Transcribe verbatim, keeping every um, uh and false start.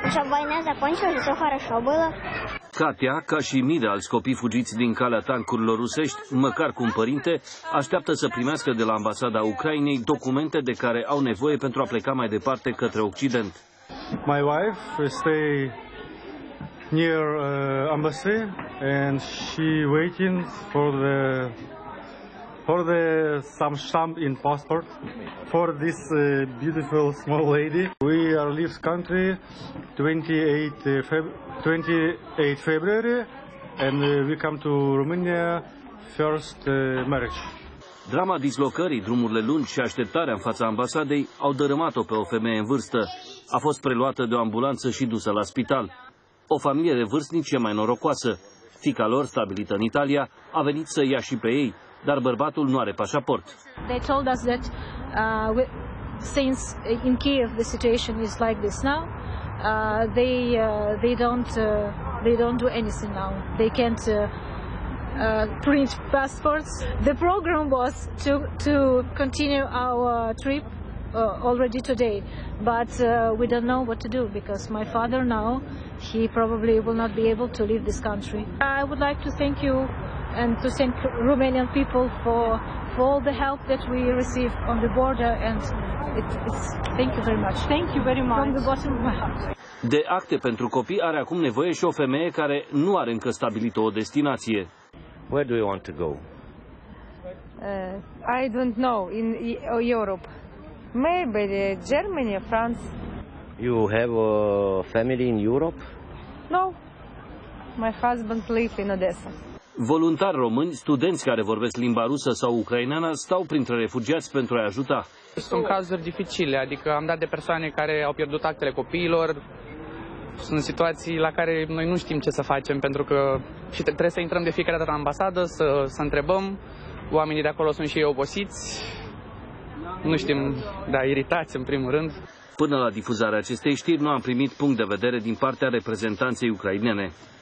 Așa война закончилась, все хорошо было. Katia, ca și mii de alți copii fugiți din calea tancurilor rusești, măcar cu un părinte, așteaptă să primească de la ambasada Ucrainei documente de care au nevoie pentru a pleca mai departe către Occident. My wife stay near uh, embassy and she waiting for the for the some stamp in passport for this uh, beautiful small lady. We are leave country twenty-eighth February and uh, we come to Romania first uh, marriage. Drama dislocării, drumurile lungi și așteptarea în fața ambasadei au dărâmat-o pe o femeie în vârstă. A fost preluată de o ambulanță și dusă la spital. O familie de vârstnici e mai norocoasă. Fiica lor, stabilită în Italia, a venit să ia și pe ei, dar bărbatul nu are pașaport. They told us that uh, since in Kiev the situation is like this now, uh, they uh, they don't uh, they don't do anything now. They can't uh, uh, print passports. The program was to to continue our trip uh, already today, but uh, we don't know what to do because my father now he probably will not be able to leave this country. I would like to thank you and to thank Romanian people for, for all the help that we receive on the border, and it, it's thank you very much. Thank you very much from the bottom of my heart. De acte pentru copii are acum nevoie și o femeie care nu are încă stabilită o destinație. Where do you want to go? Uh, I don't know. In Europe, maybe Germany, France. You have a family in Europe? No. My husband lives in Odessa. Voluntari români, studenți care vorbesc limba rusă sau ucraineană, stau printre refugiați pentru a ajuta. Sunt cazuri dificile, adică am dat de persoane care au pierdut actele copiilor. Sunt situații la care noi nu știm ce să facem, pentru că și trebuie să intrăm de fiecare dată la ambasadă, să, să întrebăm. Oamenii de acolo sunt și ei obosiți, nu știm, da, iritați în primul rând. Până la difuzarea acestei știri nu am primit punct de vedere din partea reprezentanței ucrainene.